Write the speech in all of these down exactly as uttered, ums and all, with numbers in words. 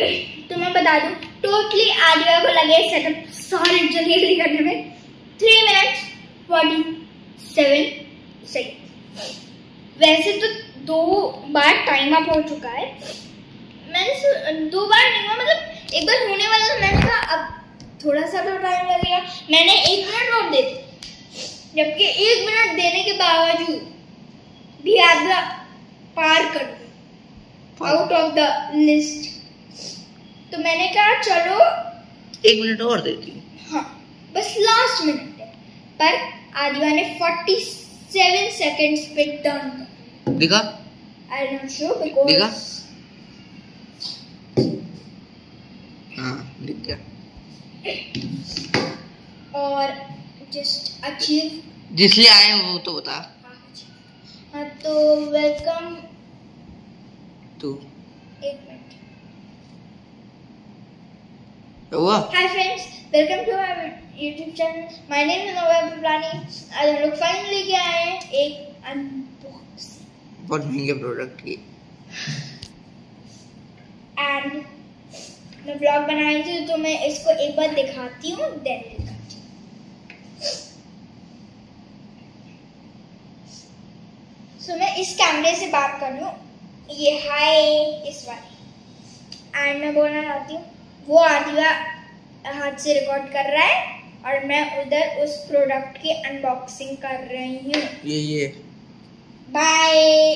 तो मैं बता दूं, टोटली आदिवा को लगे सेटअप सारे जल्दी करने में three minutes forty seven second. वैसे तो दो बार टाइम अप हो चुका है, मैंने दो बार नहीं हुआ, मतलब एक बार होने वाला था, मैंने कहा अब थोड़ा सा तो टाइम लगेगा, मैंने एक मिनट और दे दी, जबकि एक मिनट देने के बावजूद भी आधा पार कर दिया आउट ऑफ द लिस्ट। तो मैंने कहा चलो एक मिनट और देती हूँ, हाँ बस लास्ट मिनट है, पर आदिवा ने फोर्टी सेवन सेकेंड्स पे टर्न दिखा। I am not sure because दिखा, हाँ दिख गया। और जस्ट अचीव जिसलिए आए हैं वो तो बता। हाँ तो वेलकम तू एक मिनट। हुआ। Hi friends, welcome to my YouTube channel, my name is Nova प्लानी। आज हम लोग फाइनली लेके आए हैं एक अनबॉक्सिंग, बहुत महंगे प्रोडक्ट की, एंड मैं ब्लॉग बनाई थी तो मैं इसको एक बार दिखाती हूँ, देन दिखाती हूँ। सो मैं इस कैमरे से बात कर रही हूँ, ये हाय इस वाली, एंड मैं बोलना चाहती हूँ वो आदिवा हाथ से रिकॉर्ड कर रहा है और मैं उधर उस प्रोडक्ट की अनबॉक्सिंग कर रही हूँ। ये ये बाय।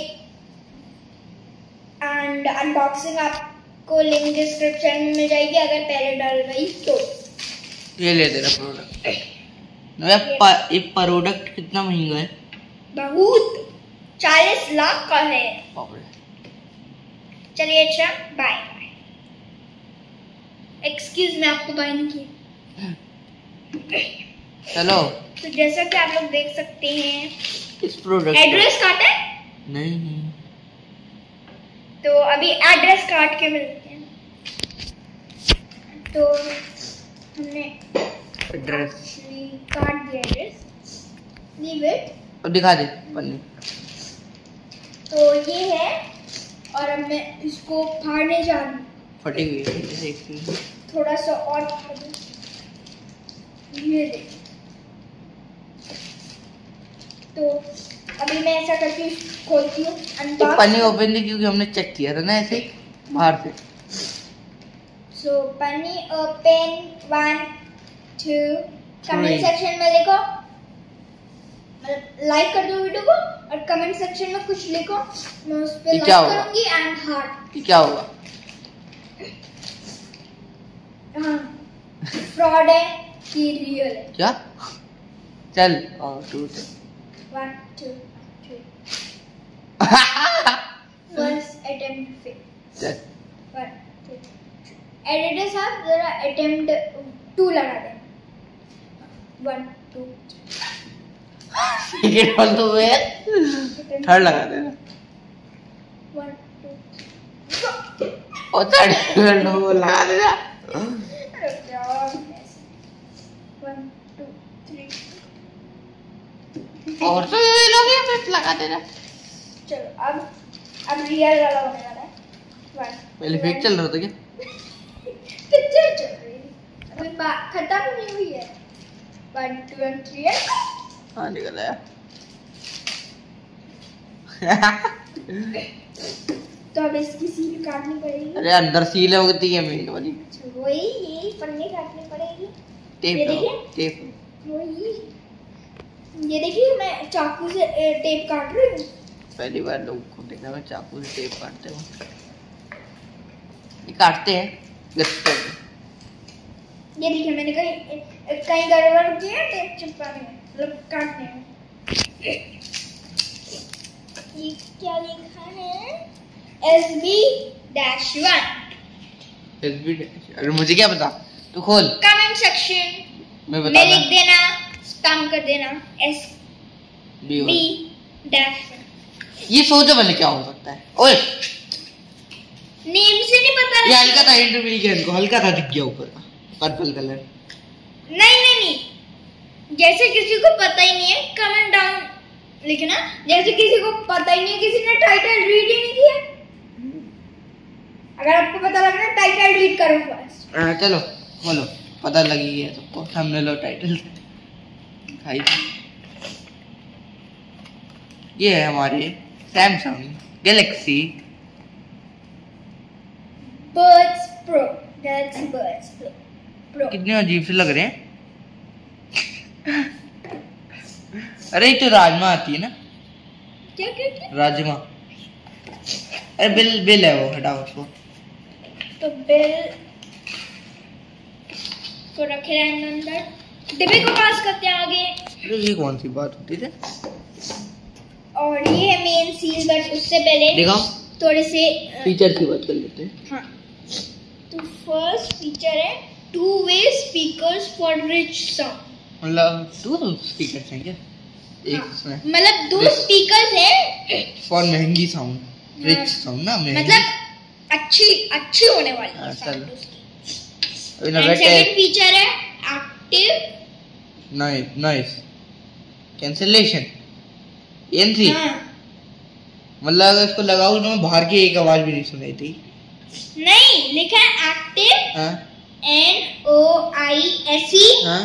एंड अनबॉक्सिंग आपको लिंक डिस्क्रिप्शन में मिल जाएगी अगर पहले डाल गई तो। ये ले तेरा प्रोडक्ट। ये प्रोडक्ट कितना महंगा है? बहुत, चालीस लाख का है। चलिए अच्छा बाय। एक्सक्यूज मैं आपको बाय नहीं किया। चलो तो जैसा कि आप लोग देख सकते हैं इस प्रोडक्ट एड्रेस काटा है? नहीं नहीं, तो अभी एड्रेस काट के मिलते हैं। तो हमने एड्रेस काट दिया एड्रेस, लीव इट। अब दिखा दे पन्नी। तो ये है और अब मैं इसको फाड़ने जा रही हूँ। फटी हुई है, एक थोड़ा सा और फाड़ दूँ। ये देखिए, तो अभी मैं ऐसा करती हूँ, खोलती हूँ, अनबॉक्स। पन्नी ओपन थी क्योंकि हमने चेक किया था ना ऐसे बाहर से। सो पन्नी open, one two, comment section में लिखो, लाइक कर दो वीडियो को और कमेंट सेक्शन में कुछ लिखो, मैं उस पे लाइक करूंगी एंड हार्ट। क्या होगा? हाँ फ्रॉड है कि रियल है? क्या? चल और two one two three first attempt fail. चल वन टू एडिटर साहब जरा अटेम्प्ट टू लगा दें। वन टू सेकंड वन तो है, थर्ड लगा देना। वन टू और थर्ड वो लगा देना। वन टू थ्री और तो ये लोग ये लगा देना। चलो अब अब रियल वाला होने वाला है। वन पहले फेक चल रहा था क्या? पिक्चर चल रही है अभी, बात खत्म नहीं हुई है। वन टू एंड थ्री है। हाँ निकल आया। तो अब इसकी सील काटनी पड़ेगी। अरे अंदर सील होती है मेन वाली, वही यही पन्नी काटनी पड़ेगी। टेप ये देखिए, टेप वही ये देखिए, मैं चाकू से टेप काट रही हूँ। पहली बार लोगों को देखा मैं चाकू से टेप काटते हूँ। ये काटते हैं गत्ते में। ये देखिए मैंने कहीं कहीं गड़बड़ किया टेप चिपकाने में, मतलब काटने में। ये क्या लिखा है? S B dash one. S B dash, अरे मुझे क्या पता, तू खोल। कमेंट सेक्शन मैं में बता लिख देना, स्पैम कर देना एस बी डैश। ये सोचो मैंने क्या हो सकता है। ओए नेम से नहीं पता। ये हल्का था, हिंट मिल गया इनको, हल्का था, दिख गया ऊपर का पर्पल कलर। नहीं नहीं नहीं, जैसे किसी को पता ही नहीं है कमेंट डाउन लिखना, जैसे किसी को पता ही नहीं है, किसी ने टाइटल रीड ही नहीं किया। अगर आपको पता लग रहा है टाइटल रीड करो फर्स्ट। हाँ चलो बोलो, पता लगी गया सबको, थंबनेल और टाइटल। भाई ये है हमारे Samsung Galaxy Buds Pro, Galaxy Buds Pro. कितने अजीब से लग रहे हैं। अरे ये तो राजमा आती है ना। क्या क्या क्या? राजमा। अरे बिल बिल है वो, हटाओ उसको। तो बिल को रखे रहने अंदर, डिब्बे को पास करते हैं आगे। अरे ये कौन सी बात होती थी। और ये है मेन सील, बट उससे पहले दिखाओ थोड़े से फीचर की बात कर लेते हैं। हाँ, तो फर्स्ट फीचर है two way speakers for rich sound. मतलब दो स्पीकर हैं क्या एक हाँ, इसमें? मतलब दो स्पीकर्स हैं फॉर महंगी साउंड, रिच साउंड ना, महंगी मतलब अच्छी अच्छी होने वाली हाँ, है चलो। sound उसकी। अभी ना And बेटे second फीचर है एक्टिव नॉइस नॉइस कैंसलेशन एन थ्री। हाँ, मतलब अगर इसको लगाऊं तो मैं बाहर की एक आवाज भी नहीं सुनाई थी। नहीं लिखा है एक्टिव, हाँ N O I S E हाँ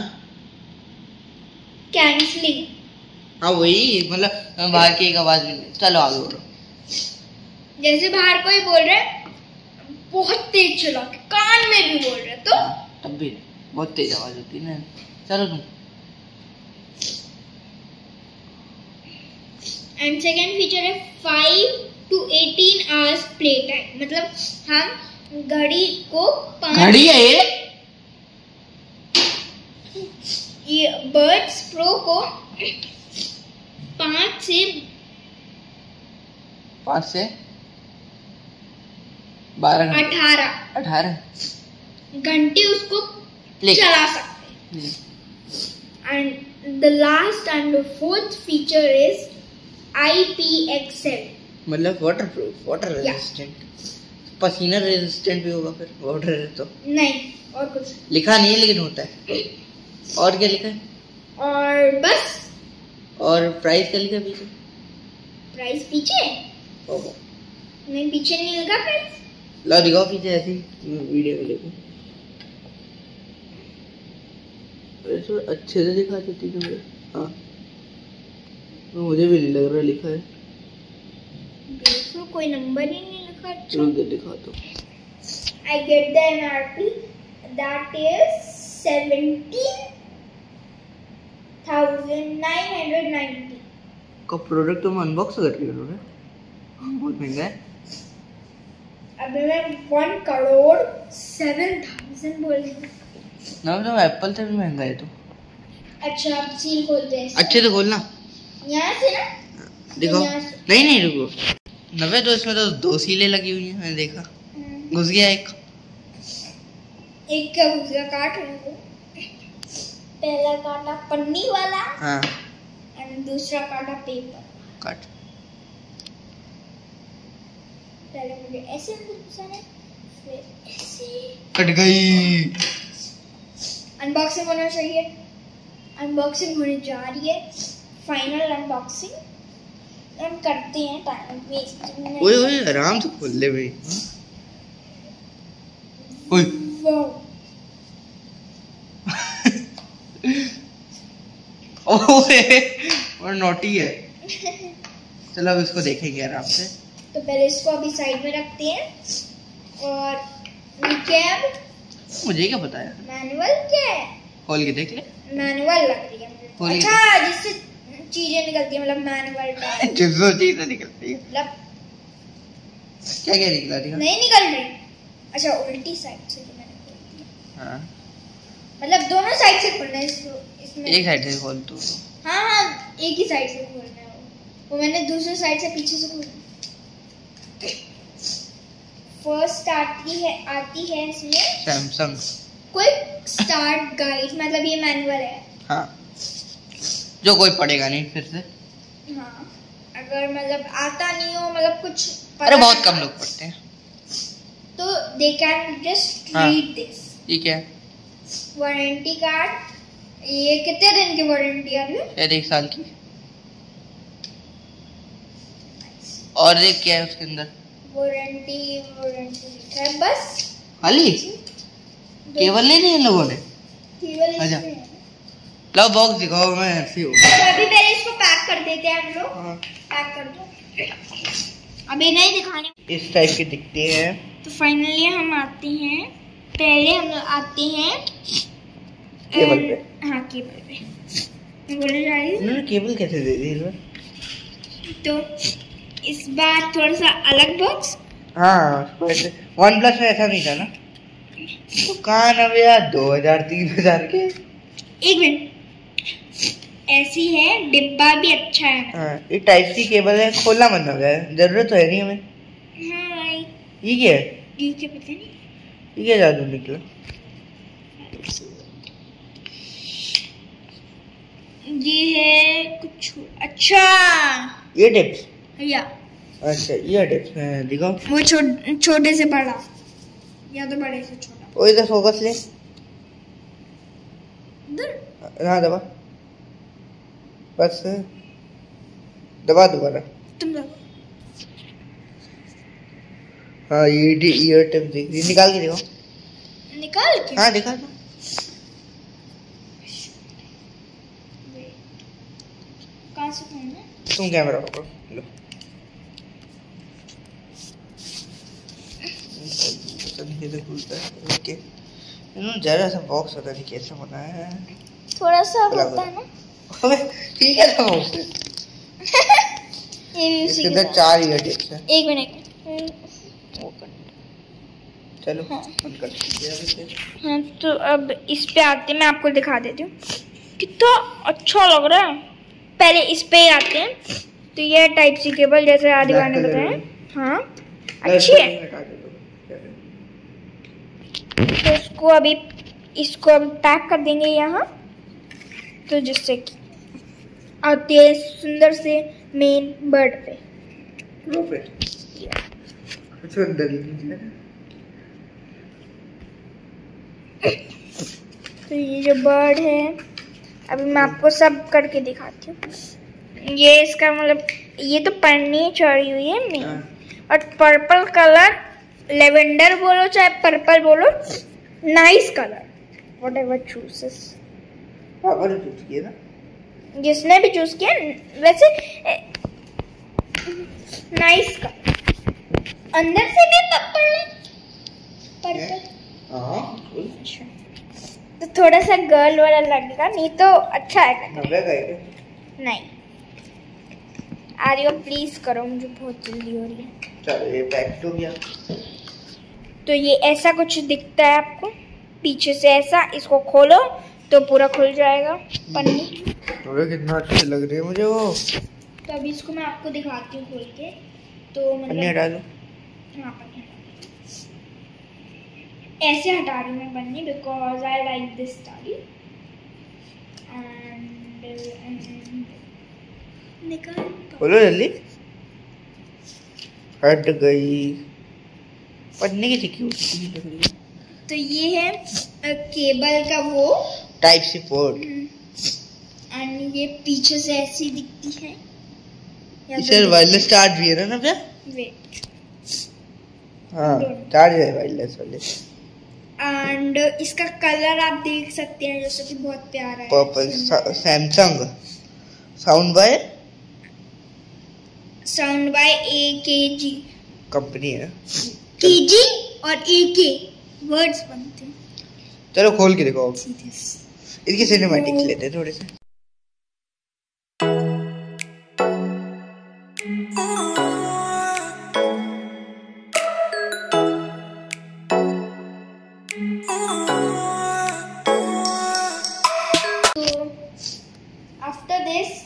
कैंसलिंग। हाँ वही, मतलब मैं बाहर की एक आवाज भी नहीं। चलो आगे बोलो। जैसे बाहर कोई बोल रहा है बहुत तेज चला के कान में भी बोल रहे तो तब भी बहुत तेज आवाज होती है ना। चलो तुम। एंड सेकेंड फीचर है five to eighteen hours play time. मतलब हम घड़ी को पाँच घड़ी है ये? ये बर्ड्स प्रो को पाँच से पाँच से बारह घंटे अठारह अठारह घंटे उसको प्ले चला सकते हैं। And the last and the fourth feature is I P X L. मतलब वाटर प्रूफ, वाटर रेजिस्टेंट। पसीना रेजिस्टेंट भी होगा फिर वाटर है तो। नहीं और कुछ लिखा नहीं है लेकिन होता है। और क्या लिखा है? और बस। और प्राइस क्या लिखा है पीछे? प्राइस पीछे ओहो, नहीं, पीछे नहीं लिखा प्राइस। ला दिखाओ पीछे ऐसी वीडियो में देखो। ऐसे अच्छे से दिखा देती तुम। हाँ मुझे भी नहीं लग रहा लिखा है। देखो कोई नंबर ही नहीं लिखा। अच्छा रुक दे, दिखा दो। I get the M R P that is seventeen thousand nine hundred ninety। का प्रोडक्ट तुम अनबॉक्स करके करोगे? बहुत महंगा है। अभी मैं वन करोड़ सेवन थाउजेंड बोल रही हूँ ना, तो एप्पल से भी महंगा है तो। अच्छा आप सील खोलते हैं अच्छे से खोलना। यहाँ से ना देखो। यहाँ से। नहीं नहीं रुको। नब्बे तो इसमें तो दो सीलें लगी हुई हैं, मैंने देखा। घुस गया एक। एक क्या घुस गया? काट रहे को। पहला काटा पन्नी वाला हाँ एंड दूसरा काटा पेपर। काट। पहले मुझे ऐसे अंदर घुसाना है, फिर ऐसे। कट गई। अनबॉक्सिंग होना चाहिए। अनबॉक्सिंग होने जा रही है, फाइनल अनबॉक्सिंग हम करते हैं। टाइम वेस्ट नहीं। ओए ओए आराम से खोल ले भाई। ओए वाओ ओए और नोटी है। चलो अब इसको देखेंगे आराम से। तो पहले इसको अभी साइड में रखते हैं और कैब। मुझे क्या पता है? मैनुअल क्या है? खोल के देख ले। मैनुअल लग रही है मुझे। खोल के अच्छा जिससे चीजें निकलती है, मतलब मैनुअल का जिससे चीजें निकलती है। मतलब क्या क्या निकला दिखा? नहीं निकल रही। अच्छा उल्टी साइड से जो मैंने खोल दिया। हाँ मतलब दोनों साइड से खोलना है इसको। इसमें एक साइड से खोल तू। हाँ हाँ एक ही साइड से खोलना है वो। वो मैंने दूसरे साइड से पीछे से खोला। फर्स्ट आती है आती है इसमें सैमसंग क्विक स्टार्ट गाइड। मतलब ये मैनुअल है। हाँ जो कोई पढ़ेगा नहीं फिर से। हाँ अगर मतलब आता नहीं हो, मतलब कुछ अरे बहुत कम लोग पढ़ते हैं तो दे कैन जस्ट हाँ। Read this. ठीक है। Warranty card. ये कितने दिन की वारंटी है? शायद एक साल की। और देख क्या है उसके अंदर। वारंटी वारंटी लिखा है बस। खाली केबल नहीं दी इन लोगों ने। केबल अच्छा। इसमें है। लो बॉक्स दिखाओ, मैं ऐसे हूँ। तो अभी पहले इसको पैक कर देते हैं हम लोग। हाँ। पैक कर दो। अभी नहीं दिखाने। इस टाइप के दिखते हैं। तो फाइनली हम आते हैं, पहले हम लोग आते हैं केबल पे। हाँ केबल पे बोले जा रही उन्होंने केबल कैसे दे दी इसमें? तो इस बार थोड़ा सा अलग बॉक्स। हाँ वन प्लस में ऐसा नहीं था ना। तो कहाँ ना भैया दो हजार तीन हजार के। एक मिनट, ऐसी है, डिब्बा भी अच्छा है। हाँ ये टाइप सी केबल है, खोलना मत हो गया, जरूरत तो है नहीं हमें। हाँ भाई ये क्या है? ये क्या पता नहीं। ये क्या जादू निकला? ये है कुछ अच्छा। ये टिप्स। या अच्छा ये टिप्स है, दिखाओ। वो छो, छोटे से बड़ा या तो बड़े से छोटा। वो इधर फोकस ले। इधर हाँ दबा, बस दबा दोबारा। तुम दबा। हाँ ये ईयर टिप दिख रही, निकाल के दिखाओ। निकाल के? हाँ दिखा दो। कहाँ से खोलना? तुम कैमरा पकड़ो, लो। खुलता है। ओके, इन्होंने जरा सा बॉक्स पता नहीं कैसे बनाया है। थोड़ा सा होता है ना। अबे ठीक है ना बॉक्स। ये भी उसी इसके के अंदर साथ। चार ईयर टिप्स हैं। एक मिनट। वो कर चलो हाँ। बंद कर दीजिए। हाँ तो अब इस पे आते हैं, मैं आपको दिखा देती हूँ कितना अच्छा लग रहा है। पहले इस पे आते हैं। तो ये टाइप सी केबल जैसे आदि Black ने color बताया। में। हाँ अच्छी है। तो इसको अभी इसको अभी पैक कर देंगे यहाँ, तो जिससे कि आते हैं सुंदर से मेन बर्ड पे। लो पे कुछ अंदर ही नहीं है। तो ये जो बर्ड है अभी मैं आपको सब करके दिखाती हूँ। ये इसका मतलब ये तो पन्नी चढ़ी हुई है मेन, और पर्पल कलर, लेवेंडर बोलो चाहे पर्पल बोलो, नाइस कलर, व्हाटएवर चूजेस। पापा ने चूज किया ना, जिसने भी चूज किया वैसे नाइस कलर। अंदर से भी पर्पल है, पर्पल। हाँ अच्छा तो थोड़ा सा गर्ल वाला लगेगा, नहीं तो अच्छा है। नब्बे का है नहीं आर्यो प्लीज करो, मुझे बहुत जल्दी हो रही है। चलो ये पैक हो गया। तो ये ऐसा कुछ दिखता है आपको पीछे से, ऐसा इसको खोलो तो पूरा खुल जाएगा पन्नी। अरे कितना अच्छे लग रहे हैं मुझे वो। तो अभी इसको मैं आपको दिखाती हूँ खोल के। तो पन्नी हटा दो। हाँ पन्नी ऐसे हटा रही हूँ मैं पन्नी, because I like this style. And निकाल खोलो जल्दी। हट गई पन्नी की क्यों लग रही है। तो ये है केबल का वो टाइप सी पोर्ट, एंड ये पीछे से ऐसी दिखती है। इसे वायरलेस चार्ज भी है ना भैया? वेट, हाँ चार्ज है वायरलेस वाले। एंड इसका कलर आप देख सकते हैं जैसे कि बहुत प्यारा है, purple. Samsung sound by sound by A K G company है। के जी और ए के वर्ड्स बनते हैं। चलो खोल के देखो। सीधे इसकी सिनेमैटिक्स लेते हैं थोड़े से। तो आफ्टर दिस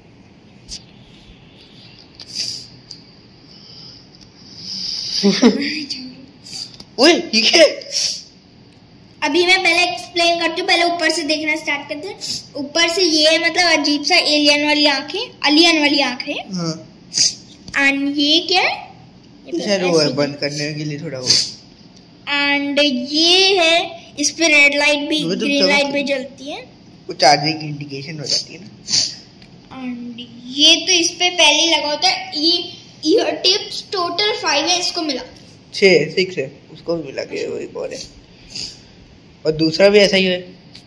ओए ये क्या? अभी मैं पहले एक्सप्लेन करती हूँ, पहले ऊपर से देखना स्टार्ट करते हैं। ऊपर से ये मतलब अजीब सा एलियन वाली आंखें, अलियन वाली आंखें। हाँ एंड ये क्या है? ये शायद वो है बंद करने के लिए थोड़ा वो। एंड ये है, इस पे रेड लाइट भी वो तो ग्रीन चमक- लाइट भी जलती है। वो चार्जिंग की इंडिकेशन हो जाती है ना। एंड ये तो इस पे पहले ही लगा होता है। ये ईयर टिप्स टोटल फाइव है, इसको मिला छः सिक्स है, उसको भी मिला के वही बोल है। और दूसरा भी ऐसा ही है,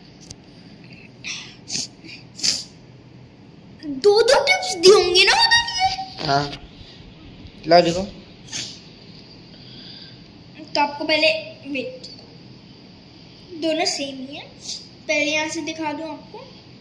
दो दो टिप्स दी होंगी ना उधर। हाँ लाओ देखो। तो आपको पहले वेट, दोनों सेम ही है। पहले यहाँ से दिखा दूं आपको,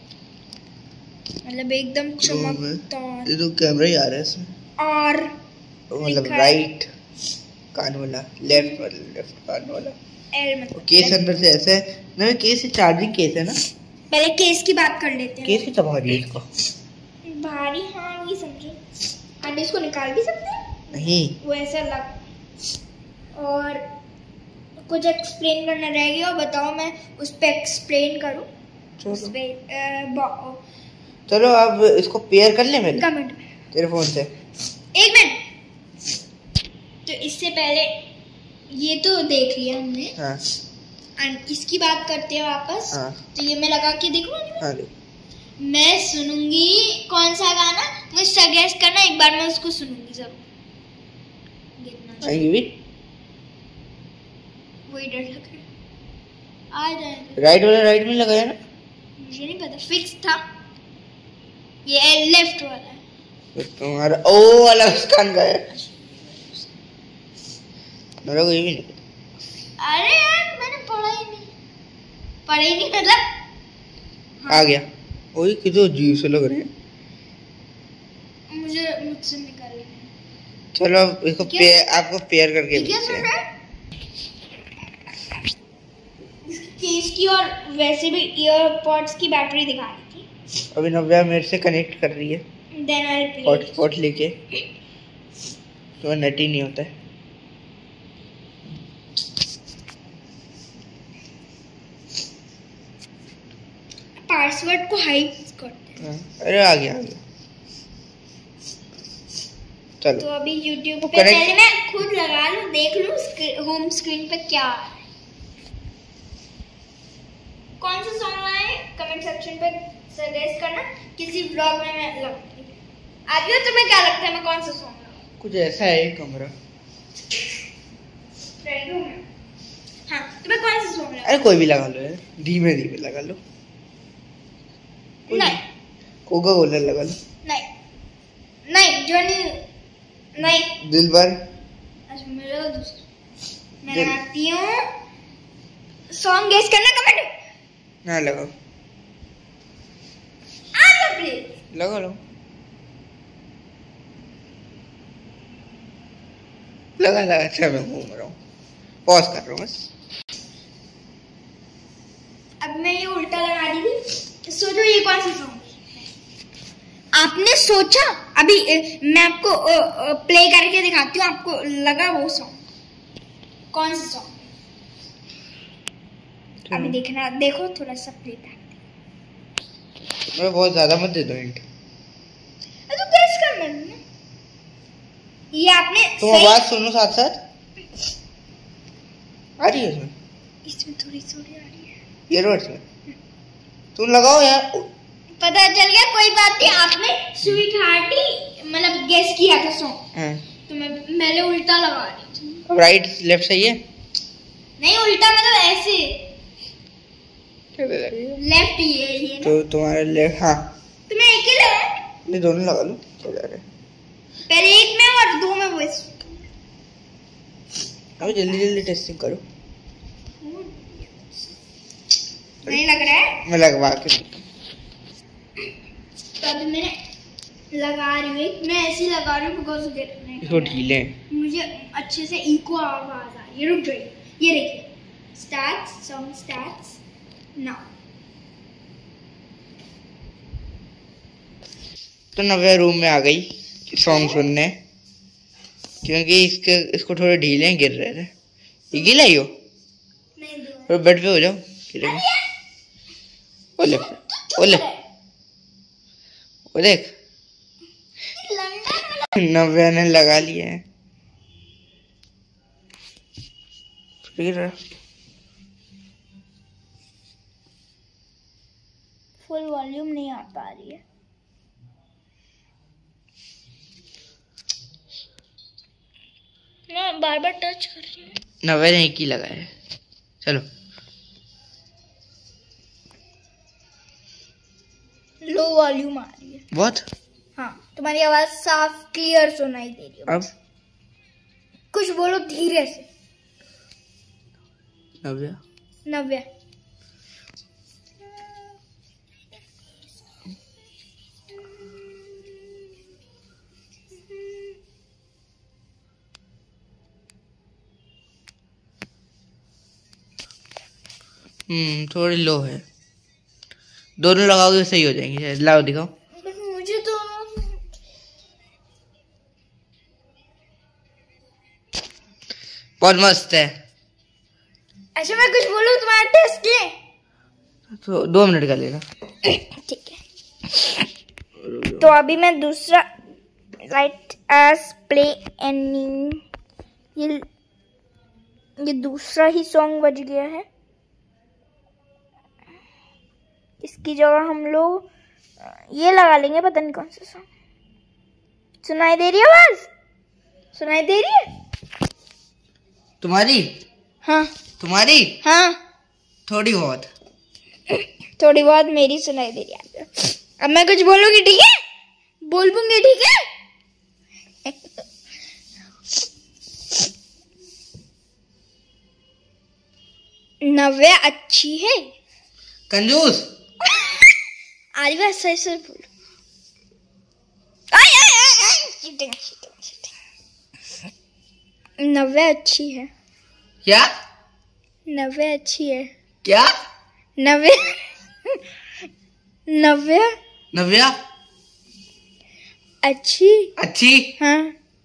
मतलब एकदम चमकदार। ये तो कैमरा ही आ रहा है इसमें। और मतलब राइट कान वाला, लेफ्ट वाला, लेफ्ट कान वाला। एल मतलब केस अंदर से ऐसे है ना, केस से चार्जिंग केस है ना। पहले केस की बात कर लेते हैं। केस कितना भारी है इसको? भारी, हाँ ये समझो। हम इसको निकाल भी सकते हैं, नहीं वो ऐसा लग। और कुछ एक्सप्लेन करना रह गया, और बताओ मैं उस पे एक्सप्लेन करूं। उस पे अ, चलो अब इसको पेयर कर ले मेरे कमेंट तेरे फोन से। एक मिनट। तो इससे पहले ये तो देख लिया हमने। हाँ। एंड इसकी बात करते हैं वापस। हाँ। तो ये मैं लगा के देखूं। हाँ मैं सुनूंगी कौन सा गाना, मुझे सजेस्ट करना, एक बार मैं उसको सुनूंगी जरूर। आएंगे भी वही डर लग रहा है, आ जाएगा। राइट वाला राइट में लगाया ना, मुझे नहीं पता, फिक्स था। ये लेफ्ट वाला है तुम्हारा। ओ वाला उस कान का है, मेरा को ये भी नहीं। अरे यार मैंने पढ़ा ही नहीं, पढ़ा ही नहीं मतलब। हाँ। आ गया। वही कितने अजीब से लग रहे हैं मुझे, मुझसे निकाल लेना। चलो अब इसको पेयर, आपको पेयर करके क्या भेजते सुन हैं। रहा है? केस की और वैसे भी ईयरपॉड्स की बैटरी दिखा रही थी। अभी नव्या मेरे से कनेक्ट कर रही है देन आई प्ले हॉटस्पॉट लेके, तो नेट ही नहीं होता है। पासवर्ड को हाइड करते हैं। अरे आ गया आ गया। चलो तो अभी YouTube तो पे correct- पहले मैं खुद लगा लूं, देख लूं होम स्क्रीन पे क्या आ रहा है। कौन सा सॉन्ग आए कमेंट सेक्शन पे सजेस्ट करना, किसी व्लॉग में मैं लगाऊंगी। आदित्य तुम्हें क्या लगता है मैं कौन सा सॉन्ग लगाऊं? कुछ ऐसा है कमरा। रेडी हूं मैं। हाँ तुम्हें कौन सा सॉन्ग लगाऊं? अरे कोई भी लगा लो यार, धीमे धीमे लगा लो। नहीं कोका कोला लगा लो। नहीं नहीं जॉनी नहीं। दिल भर। अच्छा मेरा दूसरा मैं दिल- लगाती हूँ। सॉन्ग गेस करना कमेंट ना लगाओ, आ जाओ प्लीज। लगा लो, लगा लगा। अच्छा मैं घूम रहा हूँ, पॉज कर रहा हूँ बस। अब मैं ये उल्टा लगा दी थी। सोचो ये कौन सा सॉन्ग आपने सोचा। अभी ए, मैं आपको प्ले करके दिखाती हूँ, आपको लगा वो सॉन्ग कौन सा सॉन्ग। अभी देखना, देखो थोड़ा सा प्ले बैक। मैं बहुत ज्यादा मत दे दो हिंट। तो गेस करना ना, ये आपने तुम सही- आवाज सुनो साथ साथ। आ रही है उसमें, इसमें थोड़ी थोड़ी आ रही है। ईयरबड्स में तुम लगाओ यार। पता चल गया, कोई बात नहीं। आपने स्वीट हार्ट ही मतलब गेस किया था सॉन्ग, हाँ। तो मैं मैंने उल्टा लगा दी थी। अब राइट लेफ्ट सही है? नहीं उल्टा मतलब ऐसे, लेफ्ट ही है ये ना। तो तुम्हारा लेफ्ट। हाँ तो मैं एक ही लगा, ये दोनों लगा लो। चल रहा है पहले एक में और दो में वो। अभी जल्दी जल्दी टेस्टिंग करो। नहीं लग रहा है मैं लगवा के तो अभी मैं लगा रही हूँ। मैं ऐसे ही लगा रही हूँ बिकॉज इसको ढीले। मुझे अच्छे से इको आवाज आ रही है। रुक जाइए, ये देखिए स्टार्ट सॉन्ग स्टार्ट्स नाउ। तो नव्या रूम में आ गई सॉन्ग सुनने, क्योंकि इसके इसको थोड़े ढीले गिर रहे थे। ये गिला ही हो, नहीं दो तो बेड पे हो जाओ। गिरेगा। ओले ओले वो देख, नव्या ने लगा लिया है। फिर फुल वॉल्यूम नहीं आ पा रही है। मैं बार बार टच कर रही हूँ। नवे ने एक ही लगाया है। चलो लो वॉल्यूम आ रही है बहुत। हाँ, तुम्हारी आवाज साफ क्लियर सुनाई दे रही है। अब कुछ बोलो धीरे से। नव्या नव्या हम्म थोड़ी लो है। दोनों लगाओगे सही हो जाएंगे शायद। लाओ दिखाओ। मुझे तो बहुत मस्त है। अच्छा मैं कुछ बोलूं तुम्हारा टेस्ट ले। तो दो मिनट का लेगा। ठीक है, तो अभी मैं दूसरा लाइट एज प्ले एनी ये ये दूसरा ही सॉन्ग बज गया है। इसकी जगह हम लोग ये लगा लेंगे, पता नहीं कौन सा सॉन्ग। सुनाई दे रही है आवाज? सुनाई दे रही है तुम्हारी? हाँ तुम्हारी? हाँ थोड़ी बहुत। थोड़ी बहुत मेरी सुनाई दे रही है। अब मैं कुछ बोलूंगी, ठीक है? बोल दूंगी, ठीक है? नव्या अच्छी है। कंजूस। आरी बात सही से बोलो। आय आय आय आय चीटिंग चीटिंग चीटिंग। नव्या अच्छी है। क्या? नव्या अच्छी है। क्या? नव्या नव्या नव्या अच्छी अच्छी हाँ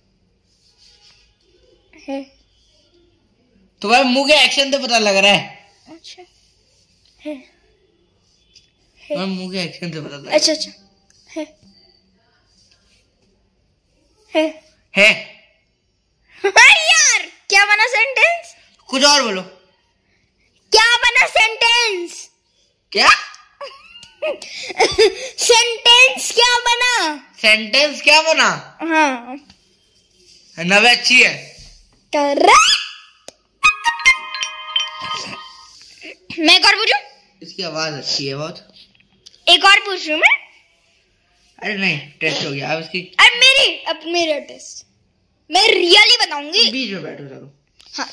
है। तुम्हारे मुंह के एक्शन से पता लग रहा है। अच्छा है, तुम्हारे मुंह के एक्शन से पता लग रहा है। अच्छा अच्छा है है है। यार क्या बना सेंटेंस? कुछ और बोलो। क्या बना सेंटेंस? क्या? सेंटेंस क्या बना? सेंटेंस क्या बना? हाँ नव्या अच्छी है। करेक्ट। मैं एक और पूछूं? इसकी आवाज अच्छी है बहुत। एक और पूछूं मैं? अरे नहीं, टेस्ट हो गया अब इसकी। अरे मेरी अब मेरा टेस्ट मैं रियली बताऊंगी। बीच में बैठो चलो। हाँ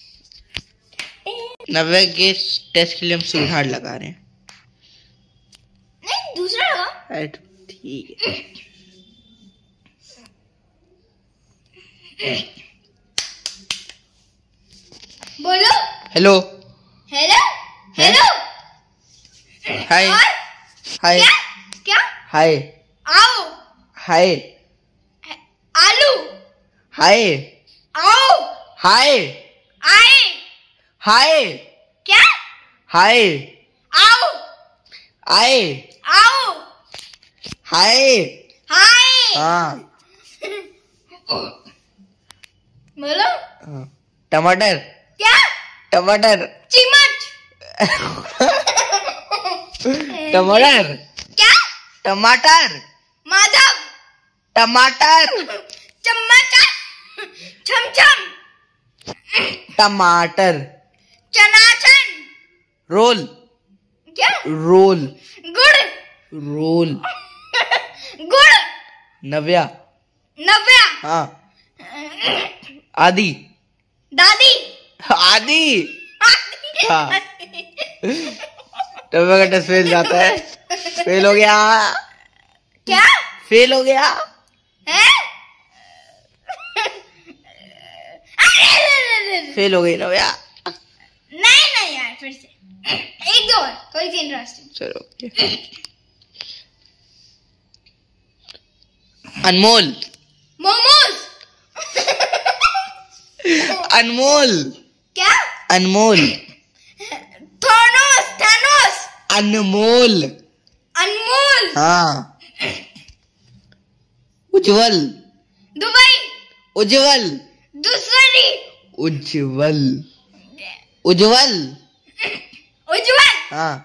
नव्या के टेस्ट के लिए हम सुधार लगा रहे हैं। नहीं दूसरा लगा। अरे ठीक है। बोलो हेलो हेलो हेलो। हाय और हाय क्या क्या? हाय आओ हाय आलू हाय आओ हाय आए हाय क्या? हाय आओ आए आओ हाय। हाय हाँ बोलो हाँ। टमाटर क्या? टमाटर चिमच टमाटर क्या? टमाटर माधव टमाटर चम्मच छमछम टमाटर चनाचन रोल क्या? रोल गुड़ रोल गुड़ नव्या नव्या हाँ आदि दादी आदि हाँ। टमाटर का टेस्ट फेल जाता है। फेल हो गया। क्या फेल हो गया। है? फेल हो गई नव्या। नहीं नहीं यार फिर से एक दो और थोड़ी सी इंटरेस्टिंग। चलो ओके। अनमोल मोमोज अनमोल क्या? अनमोल थोनोस थानोस अनमोल अनमोल हाँ। उज्जवल दुबई उज्जवल दूसरी उज्जवल उज्जवल उज्जवल हाँ।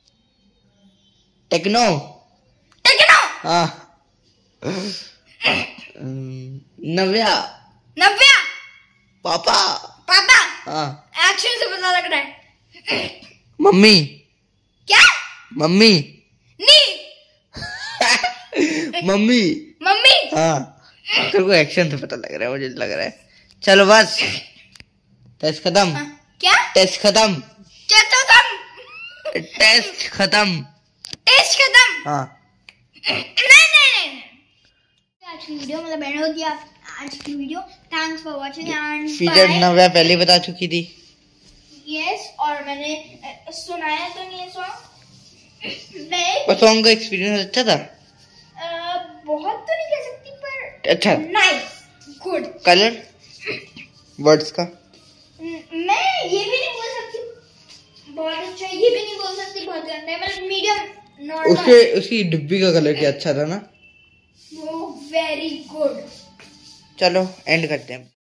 टेक्नो टेक्नो हाँ। अम्म, नव्या नव्या पापा। पापा। हाँ। एक्शन से पता लग रहा है। मम्मी। क्या? मम्मी। नहीं। मम्मी। मम्मी। हाँ, तेरे को एक्शन से पता लग रहा है, मुझे लग रहा है। चलो बस, टेस्ट खत्म। हाँ, क्या? टेस्ट खत्म। टेस्ट खत्म। टेस्ट खत्म। टेस्ट खत्म। हाँ। नहीं नहीं नहीं। आज की वीडियो मतलब एंड हो गया आज की video. Thanks for watching and feature Navya पहले बता चुकी थी। यस, और मैंने अ, सुनाया तो नहीं सॉन्ग। मैं और सॉन्ग का एक्सपीरियंस अच्छा था। अ, बहुत तो नहीं कह सकती पर अच्छा। Nice, good. कलर वर्ड्स का मैं ये भी नहीं बोल सकती बहुत अच्छा, ये भी नहीं बोल सकती बहुत गंदा है, मतलब मीडियम नॉर्मल। उसके उसकी डिब्बी का कलर क्या अच्छा था ना। वो वेरी गुड। चलो एंड करते हैं।